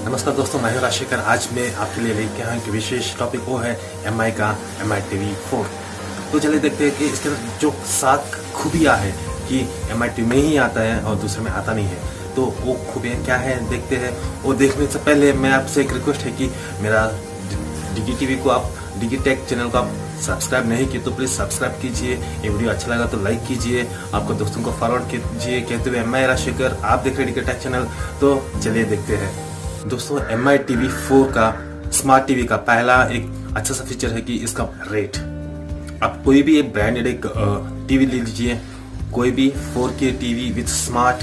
नमस्कार दोस्तों, मैं हूं राशिकर। आज मैं आपके लिए लेके आया एक विशेष टॉपिक, वो है एमआई का एमआई टीवी 4। तो चलिए देखते हैं कि इसके अंदर जो 7 खूबियाँ है कि एमआई टीवी में ही आता है और दूसरे में आता नहीं है। तो वो खूबियाँ क्या है देखते हैं। और देखने से पहले मैं आपसे एक रिक्वेस्ट है कि मेरा डिगी टीवी को आप डिगी टेक चैनल को आप सब्सक्राइब नहीं किए तो प्लीज सब्सक्राइब कीजिए। ये वीडियो अच्छा लगा तो लाइक कीजिए, आपको दोस्तों को फॉरवर्ड कीजिए कहते हुए मैं राशिकर, आप देख रहे डिगी टेक चैनल। तो चलिए देखते हैं दोस्तों। एमआई टीवी 4 का स्मार्ट टीवी का पहला एक अच्छा सा फीचर है कि इसका रेट। आप कोई भी एक ब्रांडेड एक टीवी ले लीजिए, कोई भी 4K टीवी विद स्मार्ट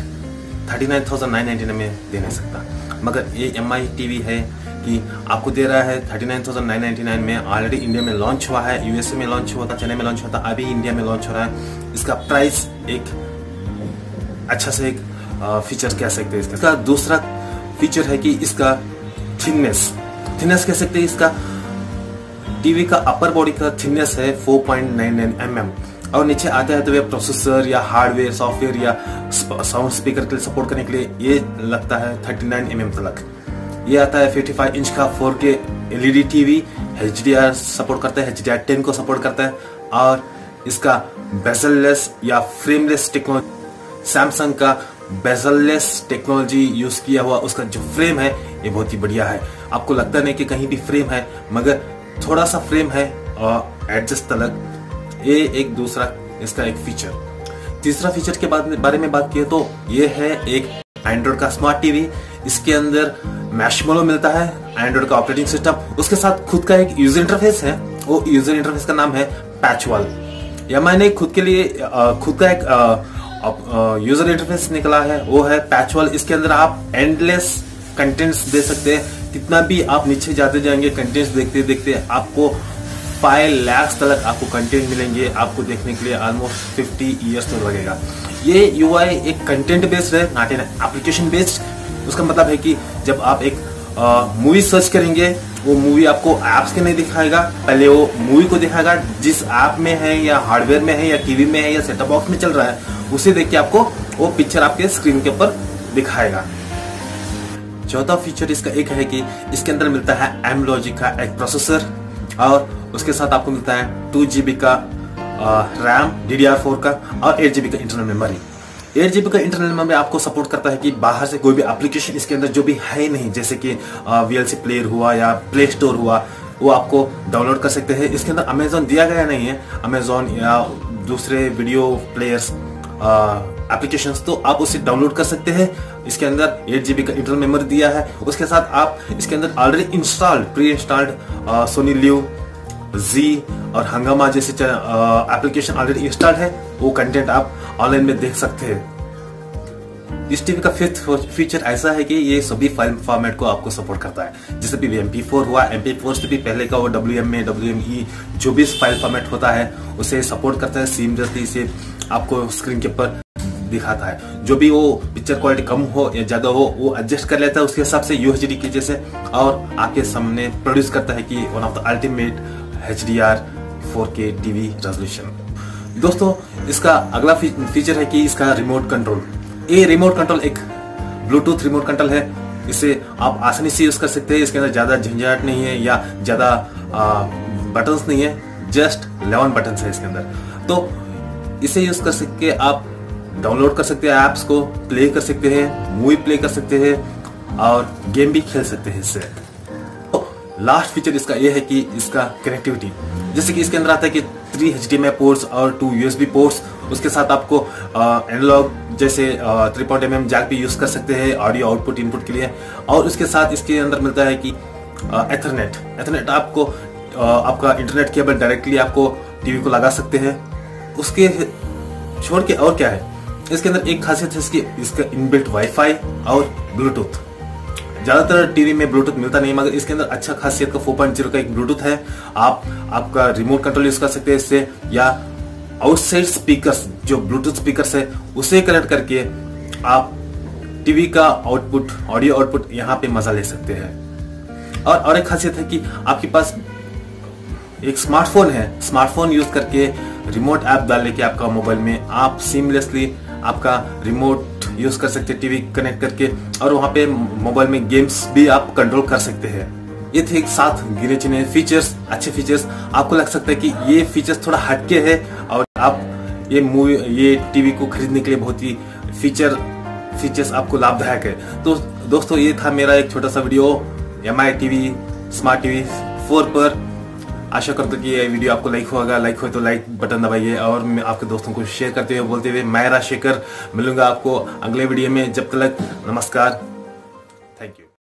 39,999 में दे नहीं सकता, मगर ये एमआई टीवी है कि आपको दे रहा है 39,999 में। ऑलरेडी इंडिया में लॉन्च हुआ है, यूएसए में लॉन्च हुआ था, चेन्नई में लॉन्च हुआ था, अभी इंडिया में लॉन्च हो रहा है। इसका प्राइस एक अच्छा से एक फीचर कह सकते हैं। इसका दूसरा फीचर है कि इसका थिननेस कह सकते हैं। इसका टीवी का अपर बॉडी का थिननेस है 4.99 mm और नीचे आता है तो वह प्रोसेसर या हार्डवेयर सॉफ्टवेयर या साउंड स्पीकर के लिए सपोर्ट करने के लिए ये लगता है 39 mm तक। ये आता है 55 इंच का 4K LED TV, HDR support करता है, HDR 10 को सपोर्ट करता है। और इसका बेजललेस या फ्रेमलेस टेक्नोलॉजी, सैमसंग का बेजललेस टेक्नोलॉजी यूज किया हुआ उसका जो फ्रेम है ये बहुत ही बढ़िया है। आपको लगता नहीं कि कहीं भी फ्रेम है, मगर थोड़ा सा फ्रेम है और एडजस्ट तलक। ये एक दूसरा इसका एक फीचर। तीसरा फीचर के बारे में बात किए तो ये है एक एंड्रॉइड का स्मार्ट टीवी। इसके अंदर मैशमेलो मिलता है, एंड्रॉइड का ऑपरेटिंग सिस्टम, उसके साथ खुद का एक यूजर इंटरफेस है। वो यूजर इंटरफेस का नाम है पैचवॉल। या मैंने खुद के लिए खुद का एक यूजर इंटरफेस निकला है, वो है पैचवॉल। इसके अंदर आप एंडलेस कंटेंट्स दे सकते हैं। कितना भी आप नीचे जाते जाएंगे कंटेंट्स देखते देखते आपको 5 लाख तक आपको कंटेंट मिलेंगे। आपको देखने के लिए ऑलमोस्ट 50 ईयर्स तो लगेगा। ये यूआई एक कंटेंट बेस्ड है, नॉट एन एप्लीकेशन बेस्ड। उसका मतलब है कि जब आप एक मूवी सर्च करेंगे, वो मूवी आपको ऐप्स के नहीं दिखाएगा, पहले वो मूवी को दिखाएगा जिस ऐप में है या हार्डवेयर में है या टीवी में है या सेटअप बॉक्स में चल रहा है, उसे देख के आपको वो पिक्चर आपके स्क्रीन के ऊपर दिखाएगा। चौथा फीचर इसका एक है कि इसके अंदर मिलता है एमलॉजिक का एक प्रोसेसर और उसके साथ आपको मिलता है 2GB का रैम DDR4 का और 8GB का इंटरनल मेमोरी। 8GB का इंटरनल मेमोरी आपको सपोर्ट करता है कि बाहर से कोई भी एप्लीकेशन इसके अंदर जो भी है नहीं, जैसे कि VLC प्लेयर हुआ या प्ले स्टोर हुआ, वो आपको डाउनलोड कर सकते हैं। इसके अंदर अमेजोन दिया गया नहीं है, अमेजोन या दूसरे वीडियो प्लेयर्स एप्लीकेशंस, तो आप उसे डाउनलोड कर सकते हैं। इसके अंदर 8GB का इंटरनल मेमोरी दिया है। उसके साथ आप इसके अंदर already pre installed Sony Liv, Zee और हंगामा जैसे एप्लीकेशन ऑलरेडी इंस्टॉल्ड है, वो कंटेंट आप ऑनलाइन में देख सकते हैं। इस टीवी का फिफ्थ फीचर ऐसा है कि ये सभी फाइल फॉर्मेट को आपको सपोर्ट करता है। जैसे भी MP4 हुआ, MP4 से भी पहले का वो WMA, WME जो भी फाइल फॉर्मेट होता है उसे सपोर्ट करता है। सीमलेसली से आपको स्क्रीन के ऊपर दिखाता है। जो भी वो पिक्चर क्वालिटी कम हो या ज्यादा हो वो एडजस्ट कर लेता है उसके हिसाब से UHD की जैसे, और आपके सामने प्रोड्यूस करता है कि one of the ultimate HDR 4K TV resolution. दोस्तों इसका अगला फीचर है कि इसका रिमोट कंट्रोल। ये रिमोट कंट्रोल एक ब्लूटूथ रिमोट कंट्रोल है। इसे आप आसानी से यूज कर सकते हैं। इसके अंदर ज्यादा झंझट नहीं है या ज्यादा बटन्स नहीं है, जस्ट 11 बटन्स है इसके अंदर। तो इसे यूज कर सकते आप डाउनलोड कर सकते हैं, ऐप्स को प्ले कर सकते हैं, मूवी प्ले कर सकते हैं और गेम भी खेल सकते हैं इससे। तो लास्ट फीचर इसका ये है कि इसका कनेक्टिविटी, जैसे कि इसके अंदर आता है कि 3 HDMI पोर्ट्स और 2 USB पोर्ट्स। उसके साथ आपको एनालॉग जैसे 3.mm जैक भी यूज कर सकते हैं ऑडियो आउटपुट इनपुट के लिए। और उसके साथ इसके अंदर मिलता है कि एथरनेट आपको आपका इंटरनेट केबल डायरेक्टली आपको टीवी को लगा सकते हैं। उसके छोड़ के और क्या है, इसके अंदर एक खासियत है इसका इनबिल्ट वाईफाई और ब्लूटूथ। ज्यादातर टीवी में ब्लूटूथ मिलता नहीं, मगर इसके अंदर अच्छा खासियत का 4.0 का एक ब्लूटूथ है। आप आपका रिमोट कंट्रोल यूज कर सकते हैं इससे, या आउटसाइड स्पीकर्स जो ब्लूटूथ स्पीकर्स है उसे कनेक्ट करके आप टीवी का आउटपुट, ऑडियो आउटपुट यहाँ पे मजा ले सकते हैं। और एक खासियत है कि आपके पास एक स्मार्टफोन है, स्मार्टफोन यूज करके रिमोट ऐप डाल लेके आपका मोबाइल में आप सीमलेसली आपका रिमोट यूज कर सकते हैं टीवी कनेक्ट करके, और वहाँ पे मोबाइल में गेम्स भी आप कंट्रोल कर सकते हैं। ये थे 7 गिने चुने फीचर्स, अच्छे फीचर्स। आपको लग सकता है कि ये फीचर्स थोड़ा हटके है और आप ये टीवी को खरीदने के लिए बहुत ही फीचर्स आपको लाभदायक है। तो दोस्तों ये था मेरा एक छोटा सा video MI TV smart TV 4 पर। आशा करता हूँ कि ये वीडियो आपको लाइक होगा। लाइक हो तो लाइक बटन दबाइए और मैं आपके दोस्तों को शेयर करते हुए बोलते हुए मैं राजशेखर मिलूंगा आपको अगले वीडियो में। जब तक नमस्कार।